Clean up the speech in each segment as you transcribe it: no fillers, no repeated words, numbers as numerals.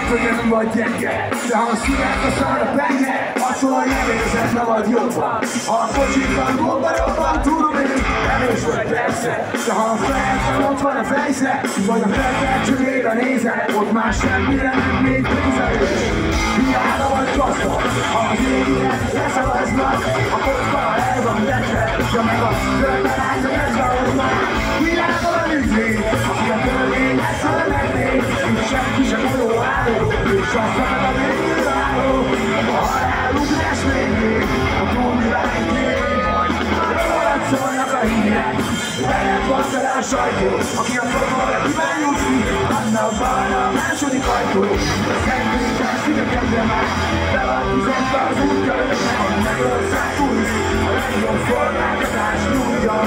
lehet, hogy nem vagy gyenge, de ha a szíved a szar a penge, attól nem érzed magad jobban. Ha a kocsikban gomba robban, tudom én, erős vagy persze, de ha a fejedben ott van a fejsze, vagy a felkelcsőjére nézel, ott már semmire nem még pénzelős. Hiába vagy gazdag, ha az égiek leszavaznak, a kocka el van tetve, de meg a törványra megzavaznak. Hiába van ügyvéd, aki a törvényet fölmenné, és senki sem olyan álló, és a szemed a végül álló. A haláluk lesz végig, a túlvilág végig, rólad szólnak a hírek, veled van tele a sajtó, aki a fogolra kíván jutni, annak van a második ajtó. A szentényes szívekemre már, be van fizetve az útjárőknek, a Mennyország túl, a legjobb szolgáltatás nyújtja.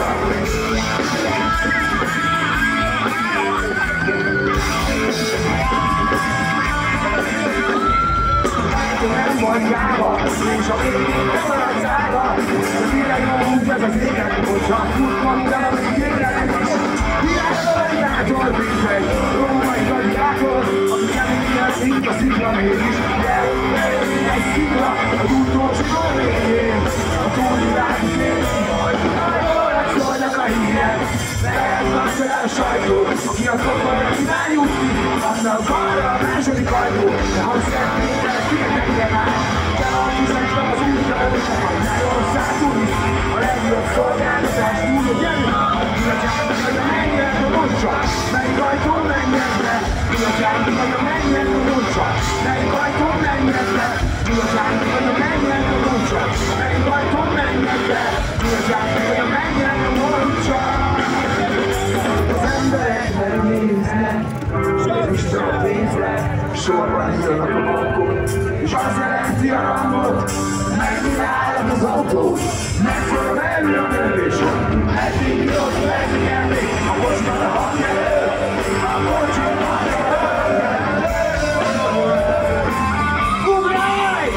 Nem vagy gába, és a végén nem maradsz ága. De mire jó úgy ez az éget, hogyha tudnak, de nem egy éget is. Világba vendától bizony, római gladiátor, aki keményen szint a szikla mégis. De egy szikla az utolsó végén, a túlvilág szélén vagy. Rólad szólnak a hírek, veled van tele a sajtó, aki a fogolra kíván jutni, annak balra a második ajtó. De ha szeretnél, szívekre már, de a fizetve az útra önnek, a Mennyország túl, a legjobb szolgáltatás túl, hogy gyerünk! Hogy a mennyek a moncsa, melyik ajtón menjek be? Tudod, hogy a mennyek a moncsa, melyik ajtón menjek be? Tudod, hogy a mennyek a moncsa, melyik ajtón menjek be? Tudod, hogy a mennyek a moncsa. Az emberek megnéznek, és az Isten a pénzre, sorban írnak a bankot, és az jelenti a rangot, megnyilálod az autót, megfogom elő a növésem, eddig jött megnyerni, a kocsban a hangerő, a kocsban ugrálj!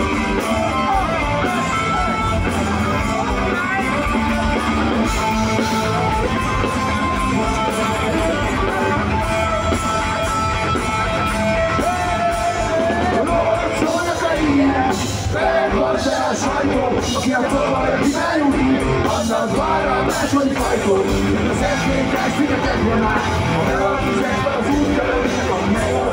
Veled van tele a sajtó, aki a fogolra kíván jutni, annak balra a második ajtó. A szentényes szigetekre már, ha be van fizetve az útjárőknek, a Mennyország